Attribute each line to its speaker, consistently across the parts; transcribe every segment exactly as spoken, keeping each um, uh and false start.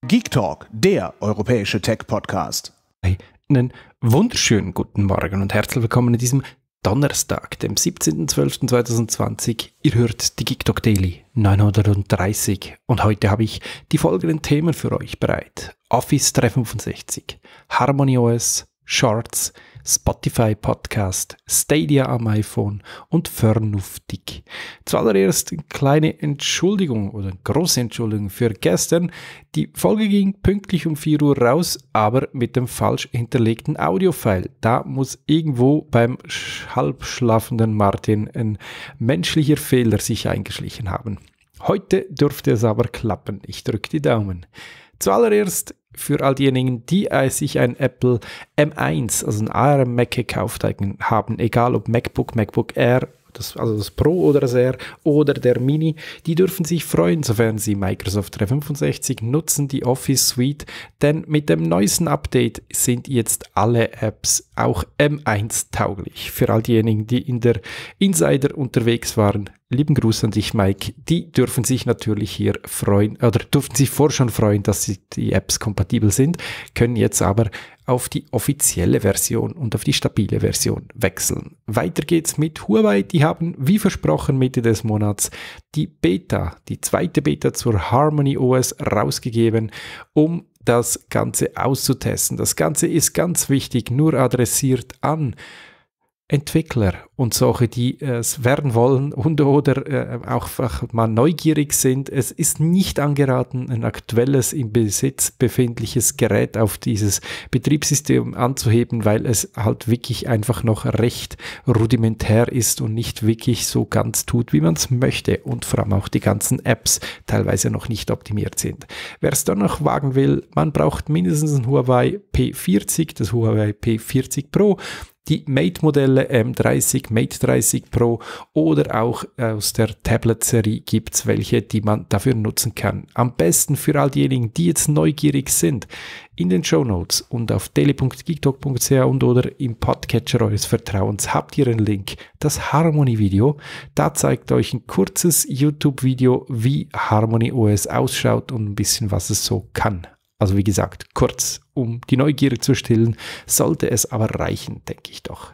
Speaker 1: Geek Talk, der europäische Tech-Podcast.
Speaker 2: Einen wunderschönen guten Morgen und herzlich willkommen in diesem Donnerstag, dem siebzehnten zwölften zweitausendzwanzig. Ihr hört die Geek Talk Daily neunhundertdreißig und heute habe ich die folgenden Themen für euch bereit. Office dreihundertfünfundsechzig, HarmonyOS, Shorts, Spotify Podcast, Stadia am iPhone und Vernünftig. Zuallererst eine kleine Entschuldigung oder eine große Entschuldigung für gestern. Die Folge ging pünktlich um vier Uhr raus, aber mit dem falsch hinterlegten Audiofile. Da muss irgendwo beim halbschlafenden Martin ein menschlicher Fehler sich eingeschlichen haben. Heute dürfte es aber klappen. Ich drücke die Daumen. Zuallererst für all diejenigen, die sich ein Apple M eins, also ein A R M Mac gekauft haben, egal ob MacBook, MacBook Air, das, also das Pro oder das Air oder der Mini, die dürfen sich freuen, sofern sie Microsoft dreihundertfünfundsechzig nutzen, die Office Suite, denn mit dem neuesten Update sind jetzt alle Apps auch M eins tauglich. Für all diejenigen, die in der Insider unterwegs waren, lieben Gruß an dich, Mike, die dürfen sich natürlich hier freuen, oder durften sich vorher schon freuen, dass sie die Apps kompatibel sind, können jetzt aber auf die offizielle Version und auf die stabile Version wechseln. Weiter geht's mit Huawei, die haben, wie versprochen, Mitte des Monats die Beta, die zweite Beta zur HarmonyOS rausgegeben, um das Ganze auszutesten. Das Ganze ist ganz wichtig, nur adressiert an Entwickler und solche, die es werden wollen und oder äh, auch mal neugierig sind. Es ist nicht angeraten, ein aktuelles im Besitz befindliches Gerät auf dieses Betriebssystem anzuheben, weil es halt wirklich einfach noch recht rudimentär ist und nicht wirklich so ganz tut, wie man es möchte und vor allem auch die ganzen Apps teilweise noch nicht optimiert sind. Wer es dann noch wagen will, man braucht mindestens ein Huawei P vierzig, das Huawei P vierzig Pro, die Mate-Modelle M dreißig, Mate dreißig Pro oder auch aus der Tablet-Serie gibt es welche, die man dafür nutzen kann. Am besten für all diejenigen, die jetzt neugierig sind, in den Shownotes und auf daily punkt geektalk punkt c h und oder im Podcatcher eures Vertrauens habt ihr einen Link, das Harmony-Video. Da zeigt euch ein kurzes YouTube-Video, wie HarmonyOS ausschaut und ein bisschen, was es so kann. Also wie gesagt, kurz, um die Neugierde zu stillen, sollte es aber reichen, denke ich doch.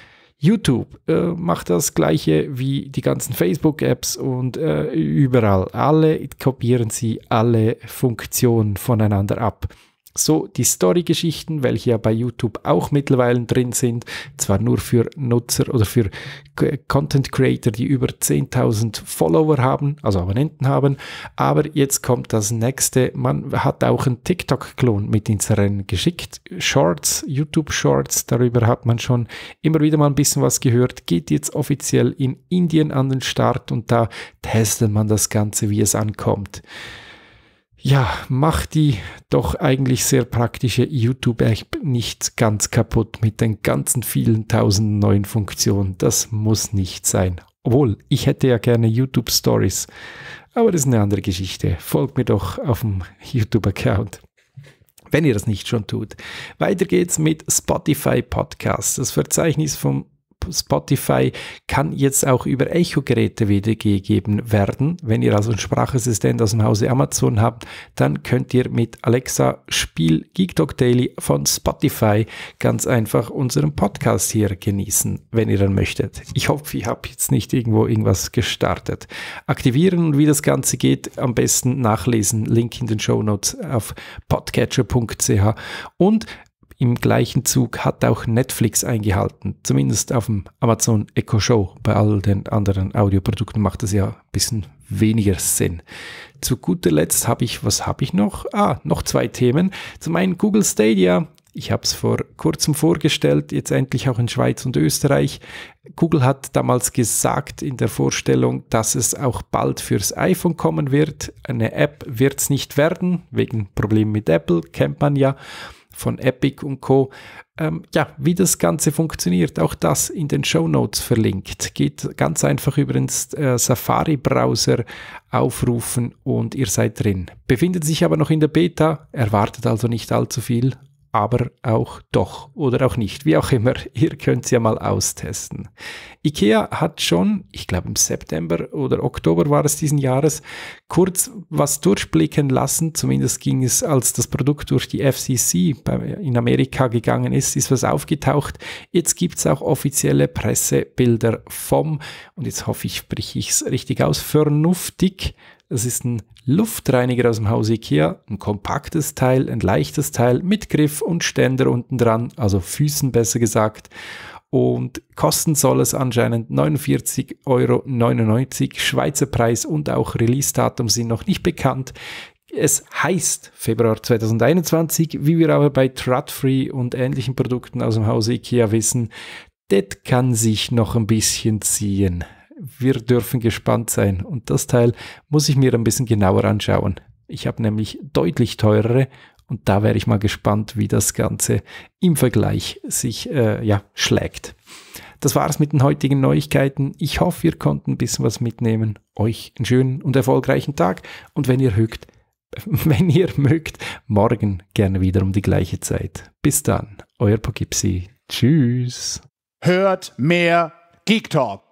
Speaker 2: YouTube äh, macht das gleiche wie die ganzen Facebook-Apps und äh, überall. Alle kopieren sie alle Funktionen voneinander ab. So die Story-Geschichten, welche ja bei YouTube auch mittlerweile drin sind, zwar nur für Nutzer oder für Content-Creator, die über zehntausend Follower haben, also Abonnenten haben, aber jetzt kommt das nächste, man hat auch einen TikTok-Klon mit ins Rennen geschickt, Shorts, YouTube-Shorts, darüber hat man schon immer wieder mal ein bisschen was gehört, geht jetzt offiziell in Indien an den Start und da testet man das Ganze, wie es ankommt. Ja, macht die doch eigentlich sehr praktische YouTube-App nicht ganz kaputt mit den ganzen vielen tausenden neuen Funktionen. Das muss nicht sein. Obwohl, ich hätte ja gerne YouTube-Stories, aber das ist eine andere Geschichte. Folgt mir doch auf dem YouTube-Account, wenn ihr das nicht schon tut. Weiter geht's mit Spotify Podcast. Das Verzeichnis vom Spotify kann jetzt auch über Echo-Geräte wiedergegeben werden. Wenn ihr also einen Sprachassistent aus dem Hause Amazon habt, dann könnt ihr mit Alexa Spiel Geek Talk Daily von Spotify ganz einfach unseren Podcast hier genießen, wenn ihr dann möchtet. Ich hoffe, ich habe jetzt nicht irgendwo irgendwas gestartet. Aktivieren und wie das Ganze geht, am besten nachlesen. Link in den Shownotes auf podcatcher punkt c h und im gleichen Zug hat auch Netflix eingehalten, zumindest auf dem Amazon Echo Show. Bei all den anderen Audioprodukten macht das ja ein bisschen weniger Sinn. Zu guter Letzt habe ich, was habe ich noch? Ah, noch zwei Themen. Zum einen Google Stadia. Ich habe es vor kurzem vorgestellt, jetzt endlich auch in Schweiz und Österreich. Google hat damals gesagt in der Vorstellung, dass es auch bald fürs iPhone kommen wird. Eine App wird es nicht werden, wegen Problemen mit Apple, kennt man ja von Epic und Co. Ähm, ja, wie das Ganze funktioniert, auch das in den Shownotes verlinkt. Geht ganz einfach über den äh, Safari-Browser aufrufen und ihr seid drin. Befindet sich aber noch in der Beta, erwartet also nicht allzu viel. aber auch doch oder auch nicht, wie auch immer, ihr könnt es ja mal austesten. IKEA hat schon, ich glaube im September oder Oktober war es diesen Jahres, kurz was durchblicken lassen, zumindest ging es, als das Produkt durch die F C C bei, in Amerika gegangen ist, ist was aufgetaucht. Jetzt gibt es auch offizielle Pressebilder vom, und jetzt hoffe ich, spreche ich es richtig aus, Vernuftig. Das ist ein Luftreiniger aus dem Haus IKEA, ein kompaktes Teil, ein leichtes Teil mit Griff und Ständer unten dran, also Füßen besser gesagt. Und kosten soll es anscheinend neunundvierzig Euro neunundneunzig. Schweizer Preis und auch Release-Datum sind noch nicht bekannt. Es heißt Februar zweitausendeinundzwanzig, wie wir aber bei Trudfree und ähnlichen Produkten aus dem Hause IKEA wissen, das kann sich noch ein bisschen ziehen. Wir dürfen gespannt sein und das Teil muss ich mir ein bisschen genauer anschauen. Ich habe nämlich deutlich teurere und da wäre ich mal gespannt, wie das Ganze im Vergleich sich äh, ja, schlägt. Das war es mit den heutigen Neuigkeiten. Ich hoffe, ihr konntet ein bisschen was mitnehmen. Euch einen schönen und erfolgreichen Tag und wenn ihr mögt, wenn ihr mögt, morgen gerne wieder um die gleiche Zeit. Bis dann, euer Poughkeepsie. Tschüss.
Speaker 1: Hört mehr Geek Talk.